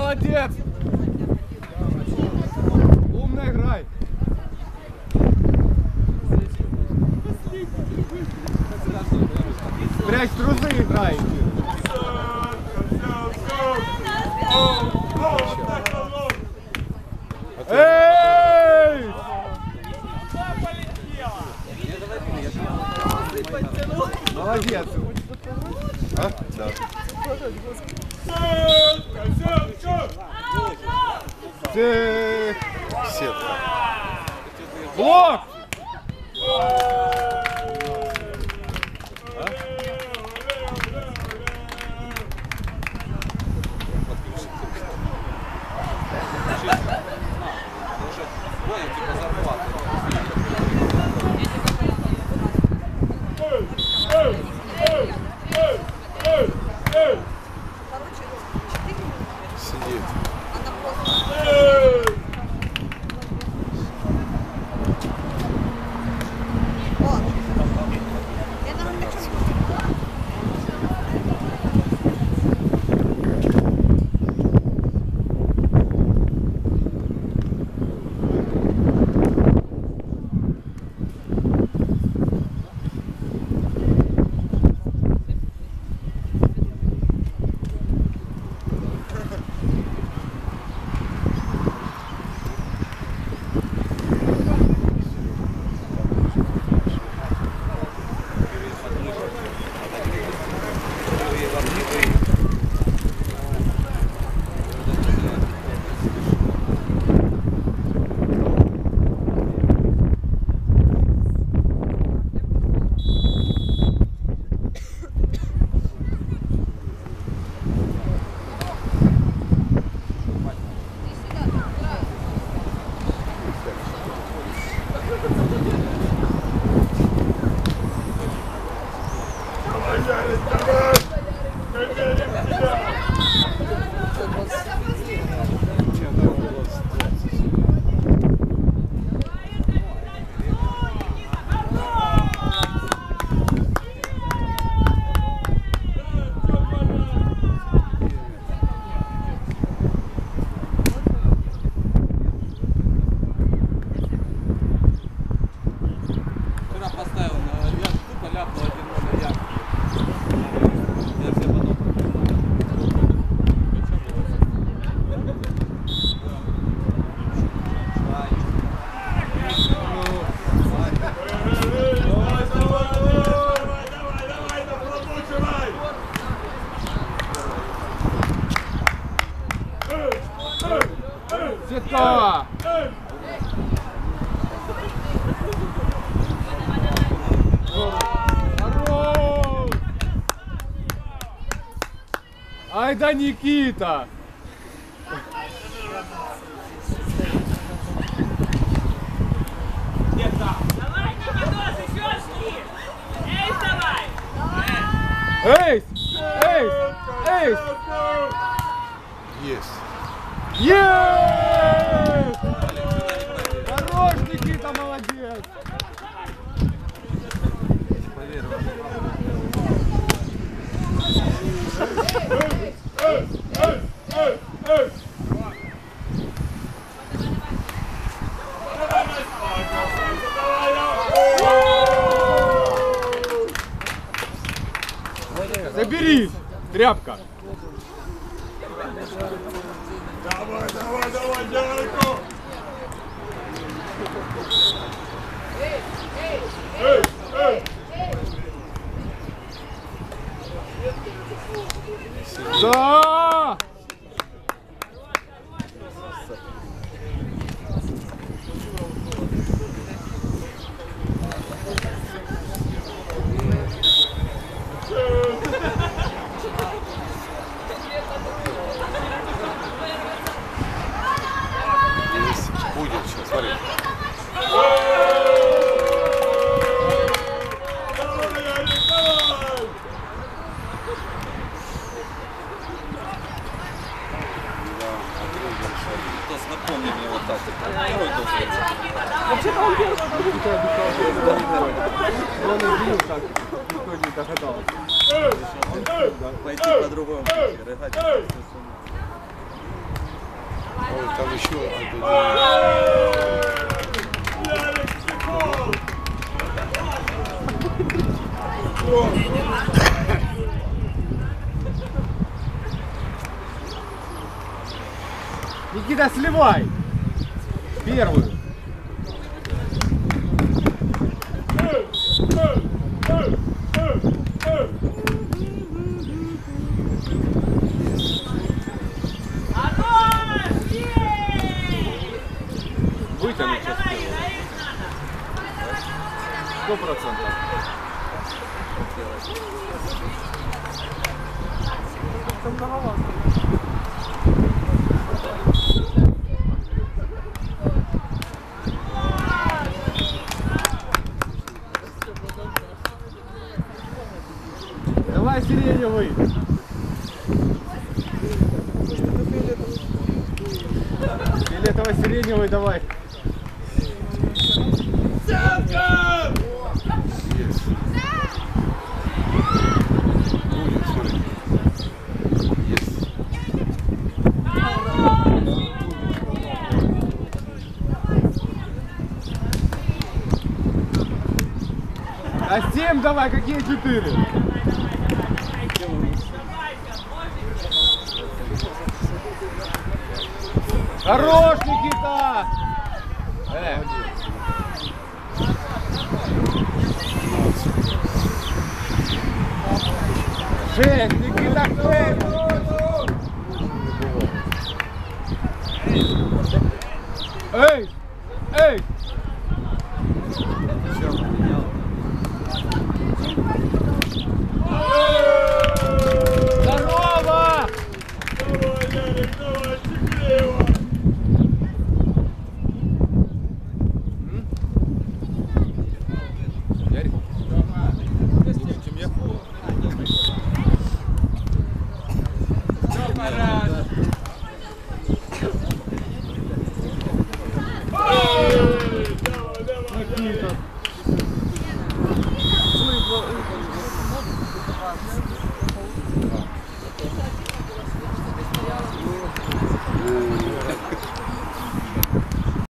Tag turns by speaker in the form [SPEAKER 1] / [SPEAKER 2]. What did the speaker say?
[SPEAKER 1] молодец! Умно играй! Прячь трузы, играй! Эй! Молодец! А? Да. Сетка. Блок! Сетка! Здорово! Ай да Никита! Эйс! Эйс! Эйс!
[SPEAKER 2] Есть!
[SPEAKER 1] Есть! Хорош, Никита, молодец! Забери, тряпка!
[SPEAKER 3] Давай, давай, давай, Дядько! Эй, эй!
[SPEAKER 1] Да!
[SPEAKER 2] Будет сейчас, смотри.
[SPEAKER 4] Напомни мне вот так.
[SPEAKER 1] Вообще-то он делал, он убил так, никто не догадался.
[SPEAKER 4] Пойти по-другому.
[SPEAKER 2] Там еще один.
[SPEAKER 3] Ярик, прикол!
[SPEAKER 1] Никита, сливай. Первую. Вытянуть сейчас. 100%. Давай сиреневый. Фиолетово-сиреневый давай.
[SPEAKER 3] Центр!
[SPEAKER 2] Будет, смотри. Есть.
[SPEAKER 1] А 7 давай, какие 4? Хорош, Никита! 6, Никита, 6! Эй! Эй!